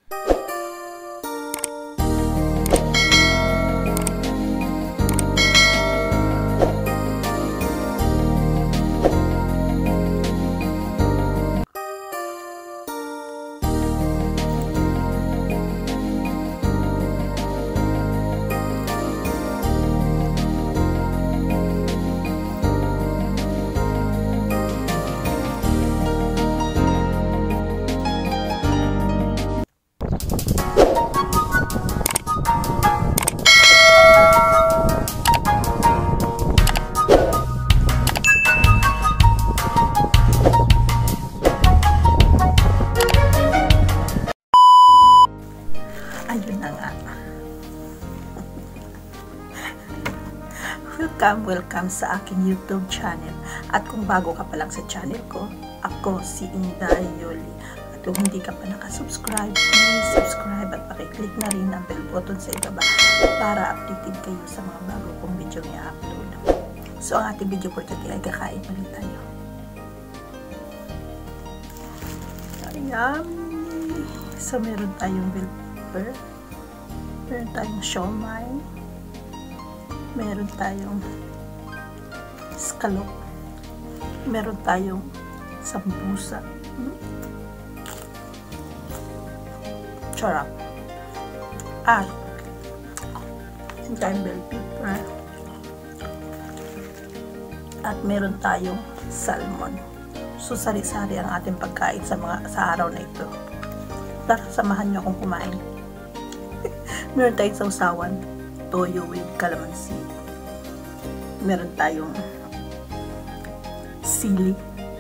Ayun na nga. Welcome sa aking YouTube channel. At kung bago ka pa lang sa channel ko, ako si Inday Yoli. At kung hindi ka pa nakasubscribe, please subscribe at pakiclick na rin ang bell button sa ibaba para updated kayo sa mga bago kong video i-upload. So ang ating video for today ay kakain ulit tayo. Ayan. So meron tayong bell pepper, meron tayong siomai, meron tayong scallop, meron tayong sambusa, charap, at meron tayong bell pepper, at meron tayong salmon. So sari-sari ang ating pagkain sa araw na ito. Tara, samahan nyo akong kumain. Meron tayong sausawan, toyo with calamansi. Meron tayong sili.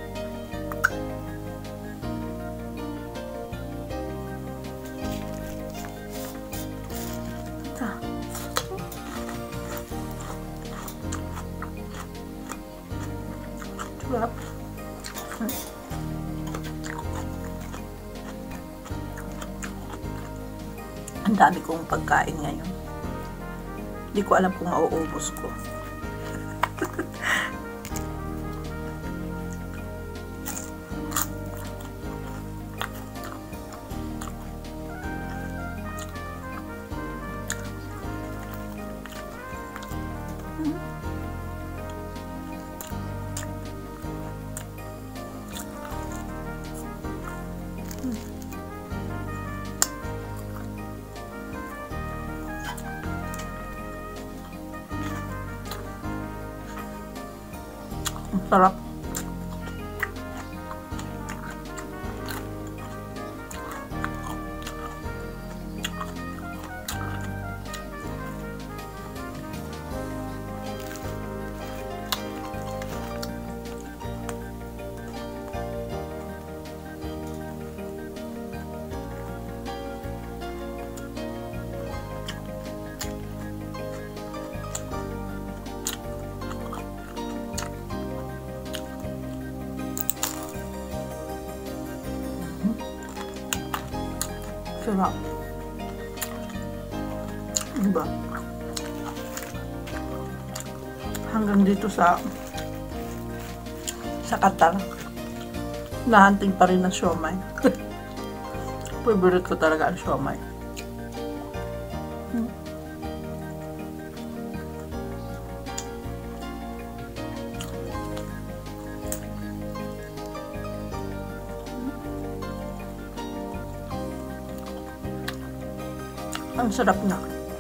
Sarap. Ang dami kong pagkain ngayon. Hindi ko alam kung mauubos ko. Sarap. Sarap. Diba? Hanggang dito sa Qatar, nahanting pa rin ang siomai. Favorite ko talaga ang siomai. Ang sarap na.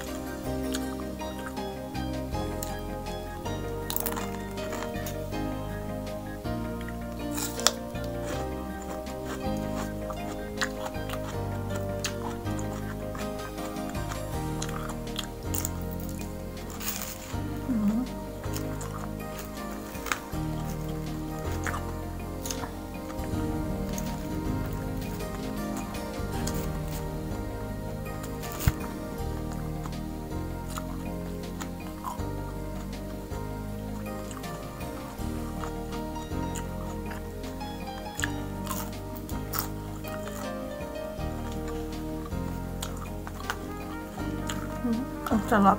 Ang sarap.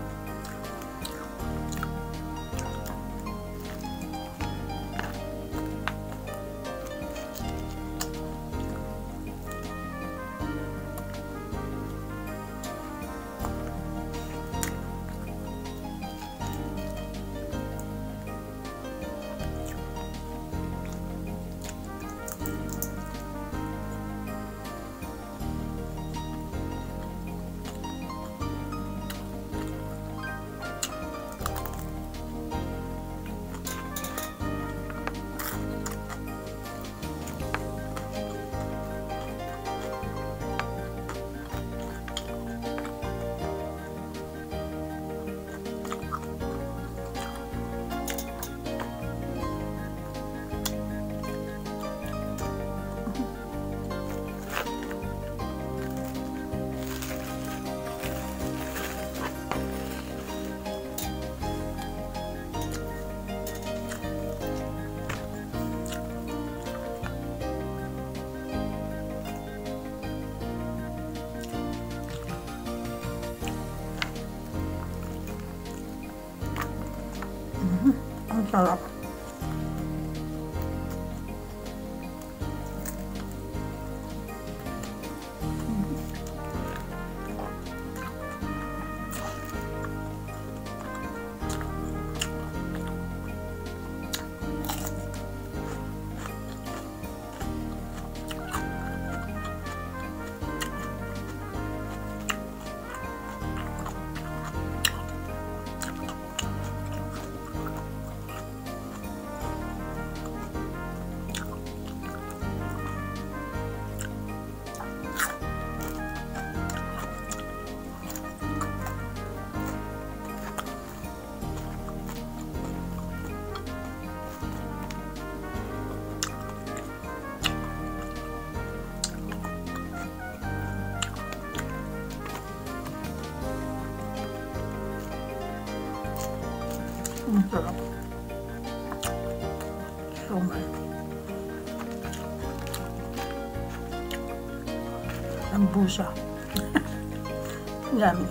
sarap. Ang sarap. Siomai. Ang busa. Yummy.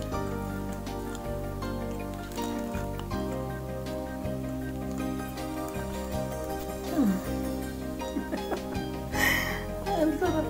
Ang sarap.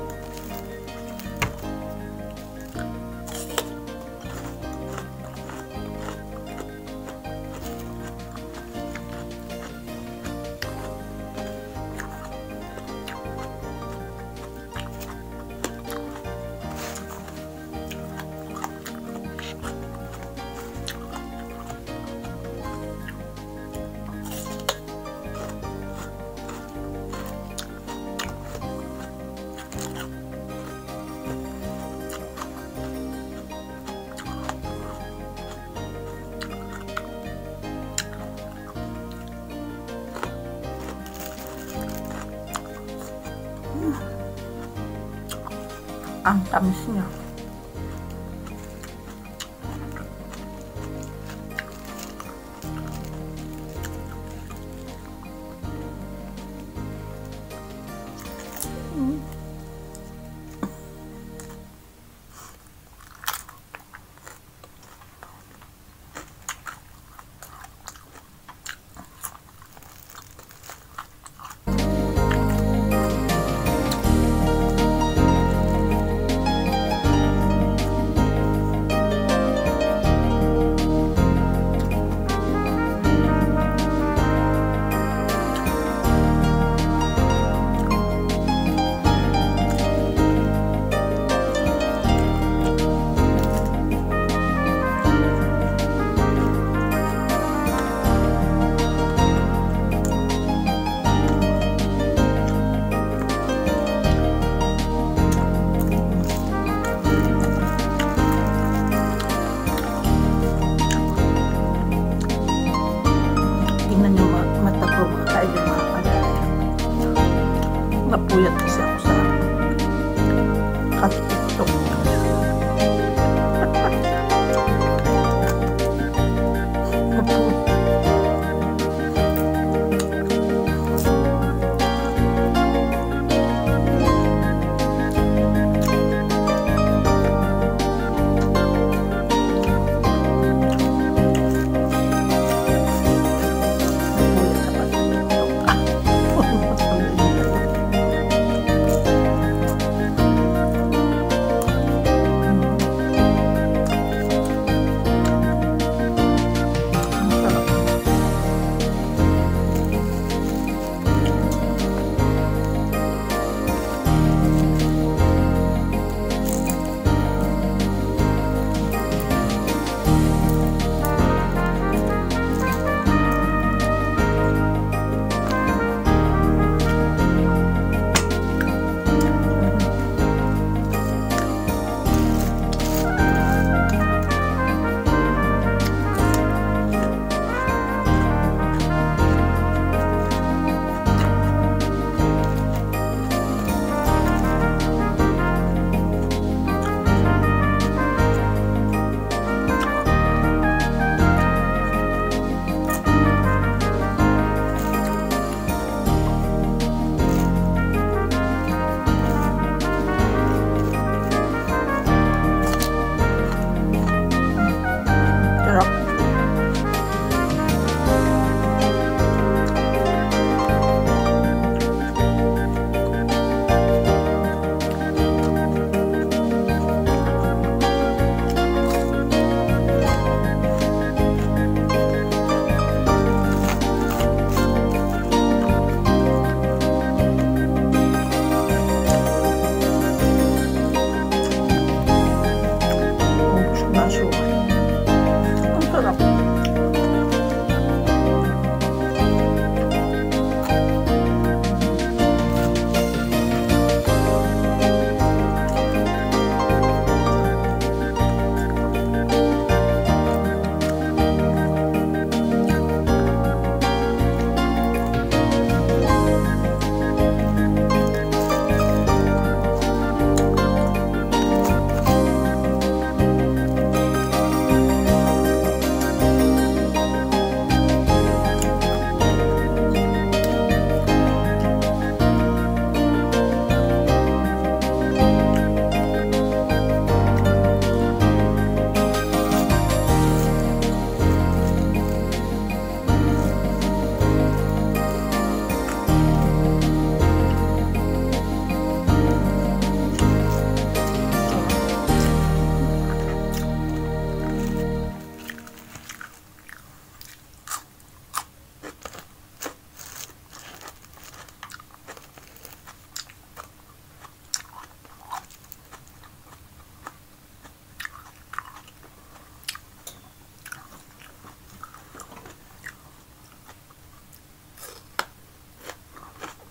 Ang tamis niya.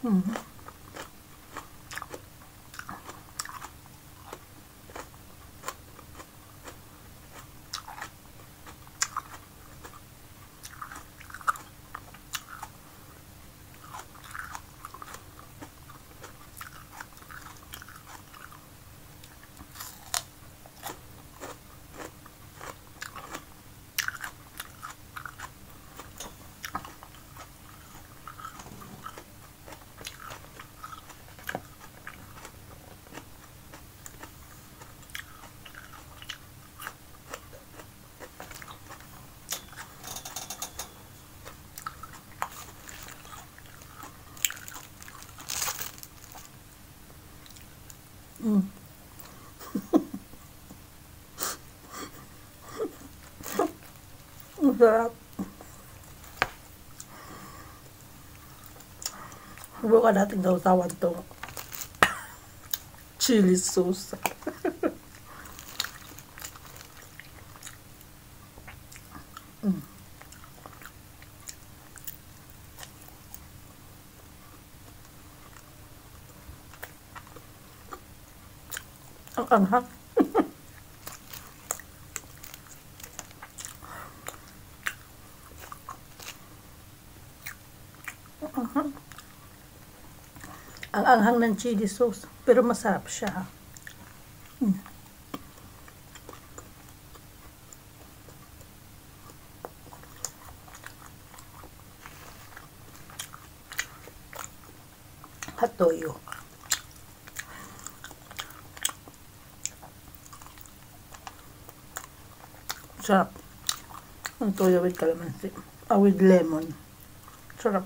Ang sarap. Subukan natin gawtawan to chili sauce. Ang anghang. Ang anghang ng chili sauce, pero masarap siya. Hatoyo. Sarap. Ang toyo with calamansi. With lemon. Sarap.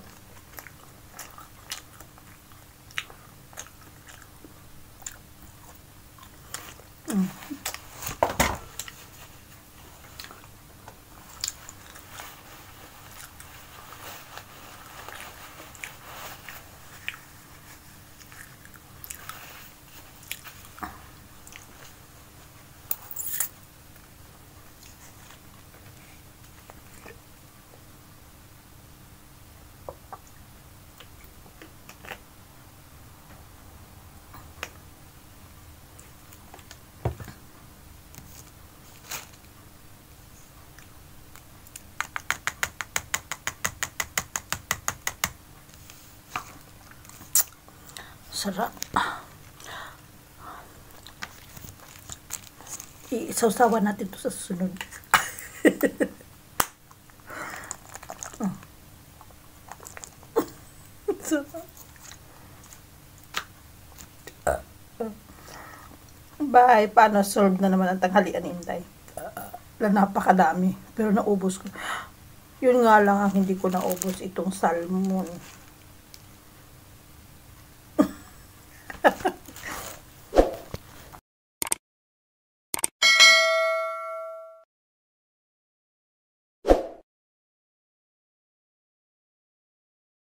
Sarap. Isawsawan natin to sa susunod. Bye. Paano solve na naman ang tanghalian ni Inday? Napakadami. Pero naubos ko. Yun nga lang ang hindi ko naubos itong salmon.